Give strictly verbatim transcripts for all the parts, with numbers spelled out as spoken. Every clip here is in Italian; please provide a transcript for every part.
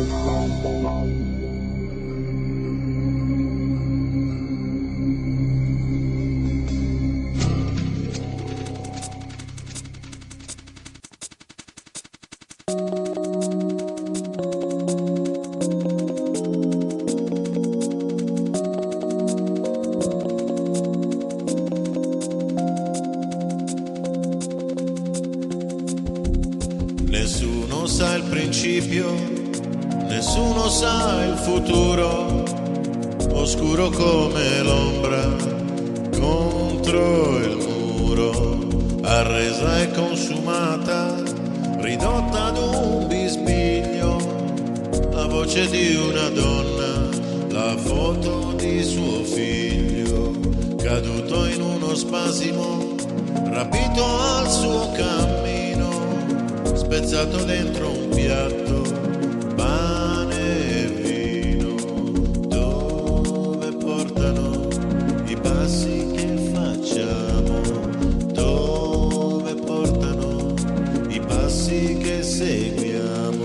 Nessuno sa il principio, nessuno sa il futuro, oscuro come l'ombra contro il muro, arresa e consumata, ridotta ad un bisbiglio, la voce di una donna, la foto di suo figlio, caduto in uno spasimo, rapito al suo cammino, spezzato dentro un piatto, pane e vino. Dove portano i passi che facciamo? Dove portano i passi che seguiamo?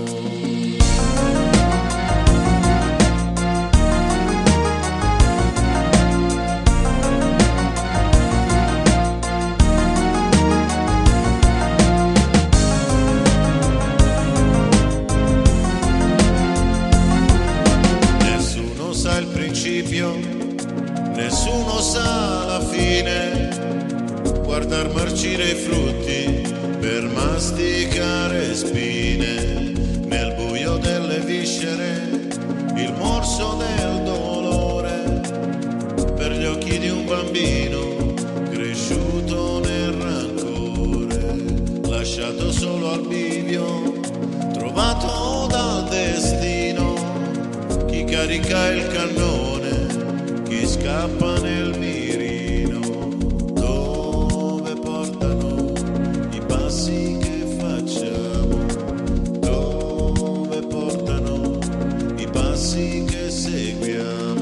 Nessuno sa la fine, guardar marcire i frutti per masticare spine, nel buio delle viscere, il morso del dolore, per gli occhi di un bambino cresciuto nel rancore, lasciato solo al bivio, trovato dal destino, chi carica il cannone, chi scappa nel mirino. Dove portano i passi che facciamo? Dove portano i passi che seguiamo?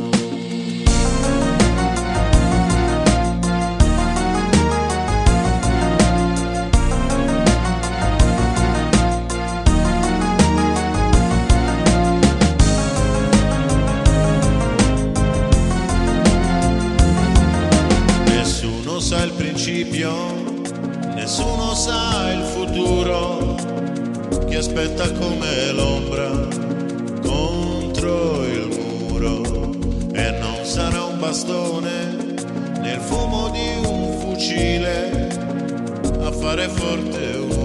Sa il principio, nessuno sa il futuro, chi aspetta come l'ombra contro il muro, e non sarà un bastone nel fumo di un fucile a fare forte un